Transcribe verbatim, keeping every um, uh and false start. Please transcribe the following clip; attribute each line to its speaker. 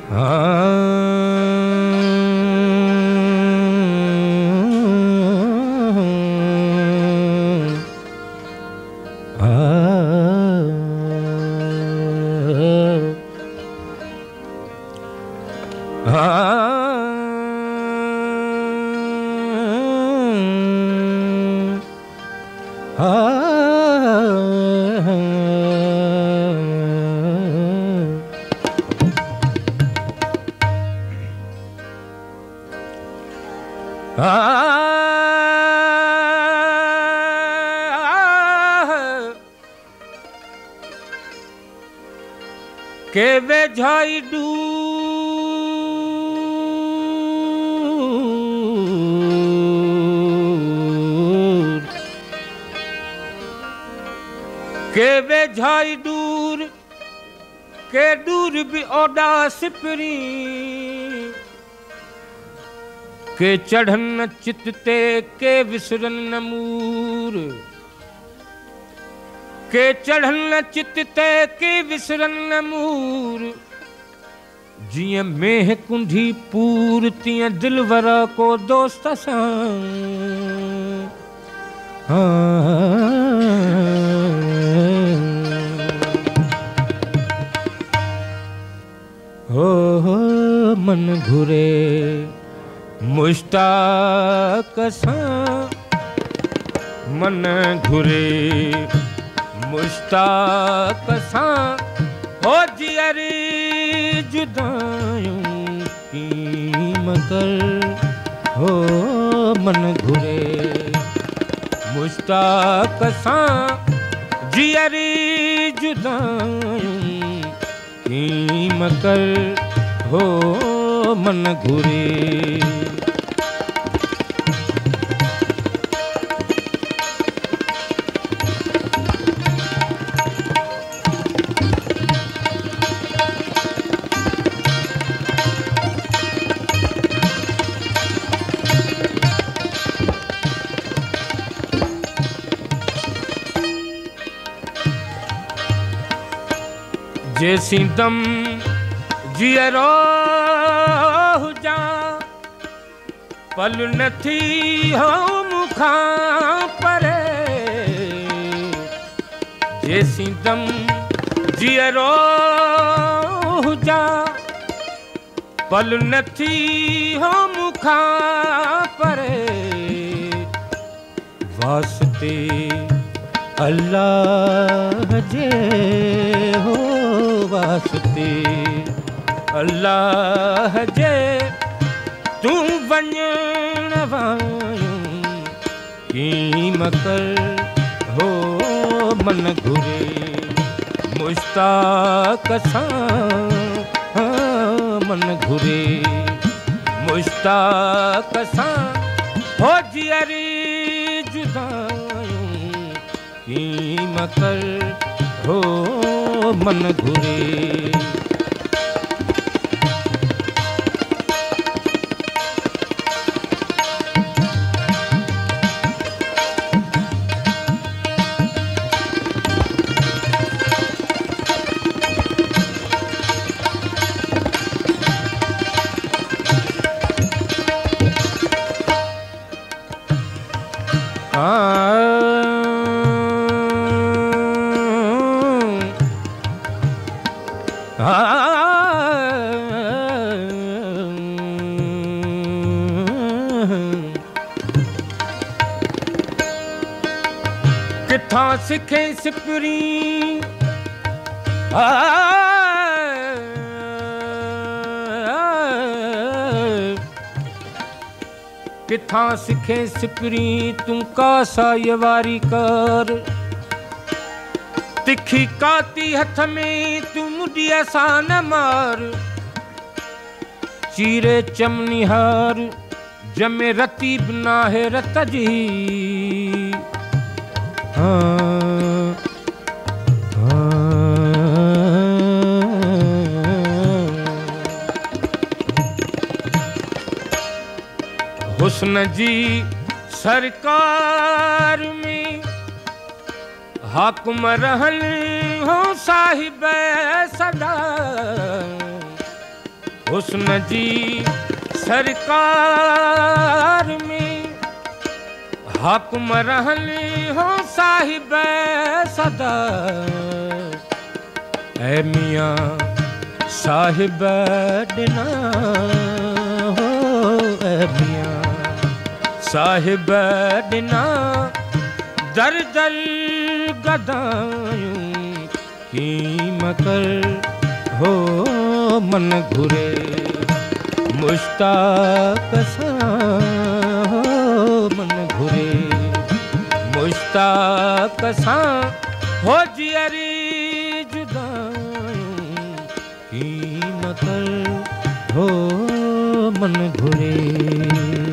Speaker 1: के वे झाई दूर के वे झाई दूर के दूर भी ओडा सिपरी के चढ़न चित ते के विसरन नमूर के चढ़न चित ते के विसरन नमूर जिया मेह कुंढी पूर तिया दिलवरा को दोस्त सां हो हो मन घुरे मुश्ताक सां मन घुरे मुश्ताक सां हो जियरी जुदायूं की मगर हो मन घुरे मुश्ताक सां जियरी जुदायूं की मगर हो मन घुरे जैसी दम जियरो हुजा पल नथी हो मुखा परे जैसी दम जियरो हुजा पल नथी हो मुखा परे वास्ते अल्लाह जे हो वास्ते अल्लाह जे तू वञण वायूं की मकर हो मन घुरे मुश्ताक सां मन घुरे मुश्ताक सां हो जियरी जुदायूं की मकर हो मन घुरे किथा सिखे सिपरी किथा सिखे सिपरी तू कासा यवारी कर तिखी काती हथ में तू मुडिया सा न मार चीरे चमनिहार जमे रती बिना है रत जी हाँ हुस्न जी सरकार में हाकुम रहल हो साहिब सदा हुस्न जी सरकार में हाकुम रहली हो साहिब सदा ऐ मियाँ साहिब डिना हो ऐ मियाँ साहिब डिना दर दर गदायूं कीमकर हो मन घुरे मुश्ताक सां हो मन घुरे मुश्ताक सां हो जियरी जुदायूं कीमकर हो मन घुरे।